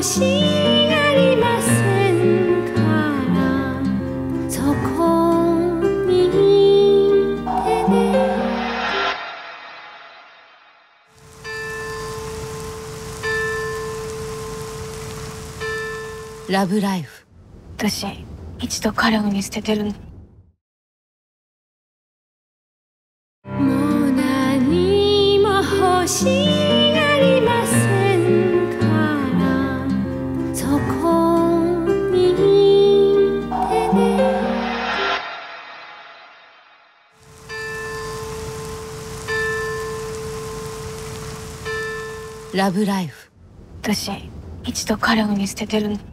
欲しがりませんからそこにいてね。 ラブライフ。 私一度彼を見捨ててるの。 もう何も欲しがりませんからそこにいてね。 ラブライフ。 私一度彼を見捨ててるの。